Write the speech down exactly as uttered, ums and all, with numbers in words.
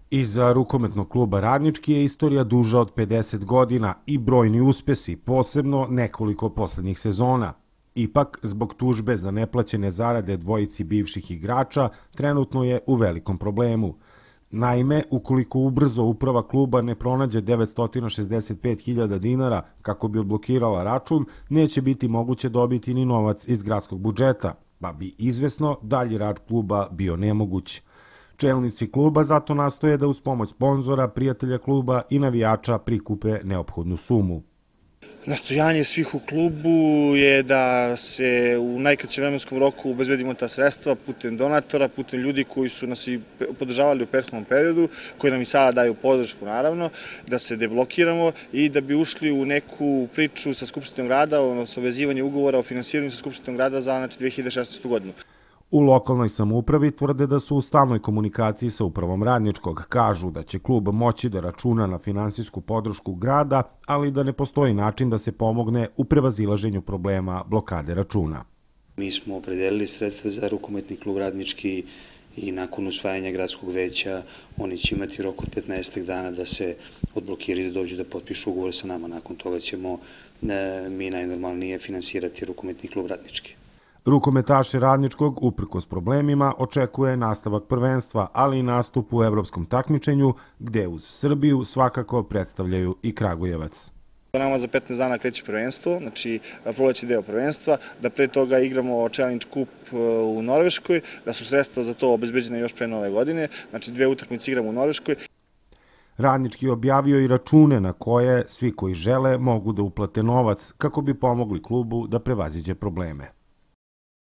Iza rukometnog kluba Radnički je istorija duža od pedeset godina i brojni uspesi, posebno nekoliko poslednjih sezona. Ipak, zbog tužbe za neplaćene zarade dvojici bivših igrača, trenutno je u velikom problemu. Naime, ukoliko ubrzo uprava kluba ne pronađe devetsto šezdeset pet hiljada dinara kako bi odblokirala račun, neće biti moguće dobiti ni novac iz gradskog budžeta, pa bi izvesno dalji rad kluba bio nemoguć. Čelnici kluba zato nastoje da uz pomoć sponzora, prijatelja kluba i navijača prikupe neophodnu sumu. Nastojanje svih u klubu je da se u najkraćem vremenskom roku obezbedimo ta sredstva putem donatora, putem ljudi koji su nas i podržavali u prethodnom periodu, koji nam i sada daju podršku naravno, da se deblokiramo i da bi ušli u neku priču sa Skupštinom grada, odnosno vezivanje ugovora o finansiranju sa Skupštinom grada za znači, dve hiljade šesnaestu. godinu. U lokalnoj samoupravi tvrde da su u stalnoj komunikaciji sa upravom Radničkog. Kažu da će klub moći da računa na finansijsku podršku grada, ali da ne postoji način da se pomogne u prevazilaženju problema blokade računa. Mi smo opredelili sredstva za rukometni klub Radnički i nakon usvajanja gradskog veća oni će imati rok od petnaest dana da se odblokiraju, da dođu da potpišu ugovor sa nama. Nakon toga ćemo mi najnormalnije finansirati rukometni klub Radnički. Rukometaše Radničkog, uprkos problemima, očekuje nastavak prvenstva, ali i nastup u evropskom takmičenju, gde uz Srbiju svakako predstavljaju i Kragujevac. Nama za petnaest dana kreće prvenstvo, znači proleće deo prvenstva, da pre toga igramo Challenge Cup u Norveškoj, da su sredstva za to obezbeđene još pre nove godine, znači dve utakmice igramo u Norveškoj. Radnički je objavio i račune na koje svi koji žele mogu da uplate novac kako bi pomogli klubu da prevaziđe probleme.